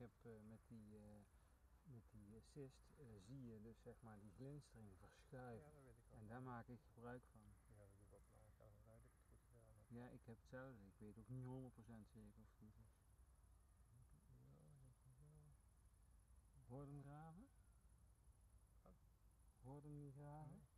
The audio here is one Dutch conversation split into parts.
heb met die cyst zie je dus zeg maar die glinstering verschuiven. Ja, dat weet ik ook. En daar maak ik gebruik van. Ja, dat doe ik ook, maar ik ga ervan uit dat ik het goed gedaan heb. Ja, ik heb hetzelfde. Ik weet ook niet 100% zeker of het goed is. Hoor je hem graven? Wat? Hoor je hem niet graven? Nee.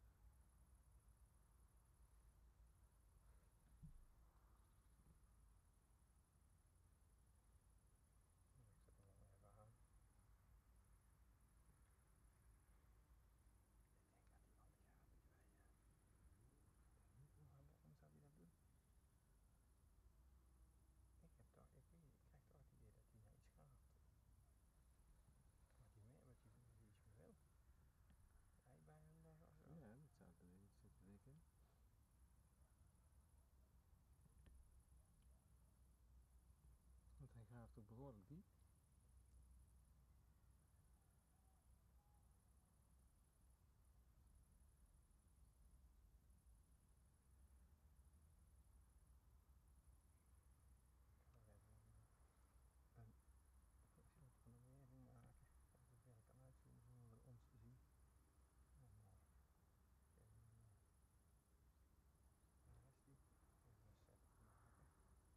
Ik zet hem nog even aan. Ik denk dat hij al die gaten krijgt. Waarom zou hij dat doen? Ik krijg toch het idee dat hij naar iets graaft. Wat hij meer, wat hij iets meer wil. Ei bij hem leggen of zo. Ja, dat zou ik erin zitten wikken. Want hij graaft ook behoorlijk diep. Een foto van de wering maken. Dat het weer kan uitzoomen zonder ons te zien. Oh, mooi. Waar is die? Even een set maken.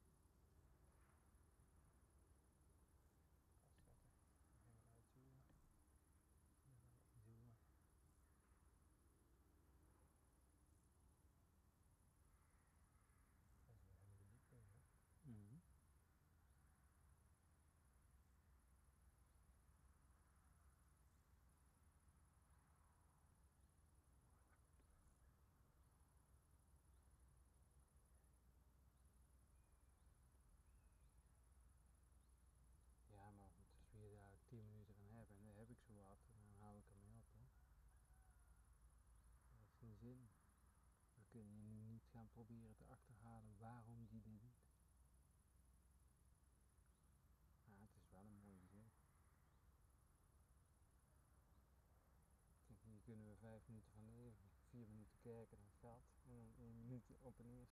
Vastzetten. Even uitzoomen. En dan inzoomen. Dat is weer helemaal de diepte in, hè? Ja, maar goed, als we hier daar 10 minuten van hebben en dan heb ik zo wat, dan hou ik ermee op hoor. Dat heeft geen zin. We kunnen je nu niet gaan proberen te achterhalen waarom die dit doet. Ja, het is wel een mooi gezicht. Kijk, hier kunnen we 5 minuten van leven, 4 minuten kijken naar het gat en dan 1 minuut op en neer